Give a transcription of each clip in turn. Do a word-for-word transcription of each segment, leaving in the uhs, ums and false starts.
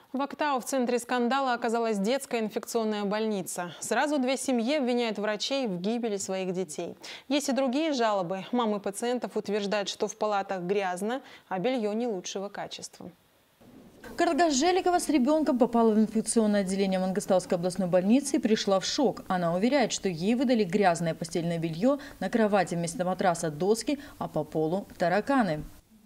В Актау в центре скандала оказалась детская инфекционная больница. Сразу две семьи обвиняют врачей в гибели своих детей. Есть и другие жалобы. Мамы пациентов утверждают, что в палатах грязно, а белье не лучшего качества. Каргаш Желикова с ребенком попала в инфекционное отделение Мангостауской областной больницы и пришла в шок. Она уверяет, что ей выдали грязное постельное белье, на кровати вместо матраса доски, а по полу тараканы.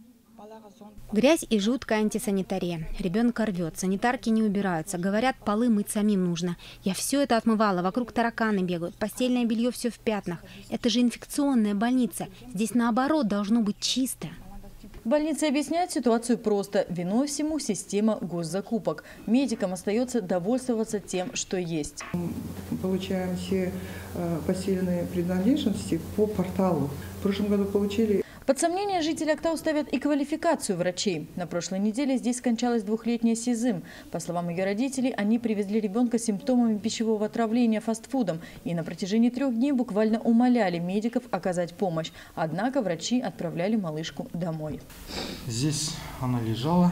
Грязь и жуткая антисанитария. Ребенка рвет, санитарки не убираются. Говорят, полы мыть самим нужно. Я все это отмывала, вокруг тараканы бегают, постельное белье все в пятнах. Это же инфекционная больница. Здесь наоборот должно быть чисто. В больнице объясняют ситуацию просто. Виной всему система госзакупок. Медикам остается довольствоваться тем, что есть. Мы получаем все постельные принадлежности по порталу. В прошлом году получили. Под сомнение жители Актау ставят и квалификацию врачей. На прошлой неделе здесь скончалась двухлетняя Сизым. По словам ее родителей, они привезли ребенка с симптомами пищевого отравления фастфудом и на протяжении трех дней буквально умоляли медиков оказать помощь. Однако врачи отправляли малышку домой. Здесь она лежала,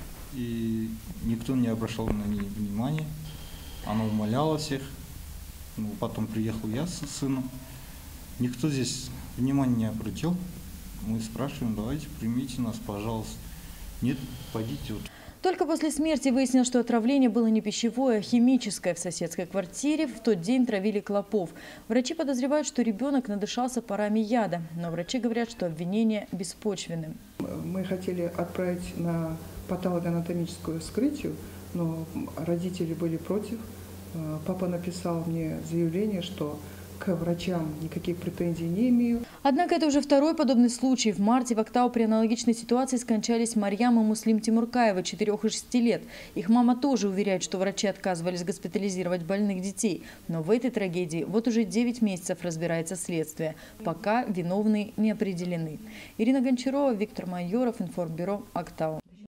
и никто не обращал на нее внимания. Она умоляла всех. Ну, потом приехал я с сыном. Никто здесь внимания не обратил. Мы спрашиваем, давайте примите нас, пожалуйста. Нет, пойдите. Вот. Только после смерти выяснилось, что отравление было не пищевое, а химическое. В соседской квартире в тот день травили клопов. Врачи подозревают, что ребенок надышался парами яда. Но врачи говорят, что обвинения беспочвенны. Мы хотели отправить на патологоанатомическую вскрытие, но родители были против. Папа написал мне заявление, что к врачам никаких претензий не имею. Однако это уже второй подобный случай. В марте в Актау при аналогичной ситуации скончались Марьям и Муслим Тимуркаева, четырёх и шести лет. Их мама тоже уверяет, что врачи отказывались госпитализировать больных детей. Но в этой трагедии вот уже девять месяцев разбирается следствие. Пока виновные не определены. Ирина Гончарова, Виктор Майоров, Информбюро, Актау.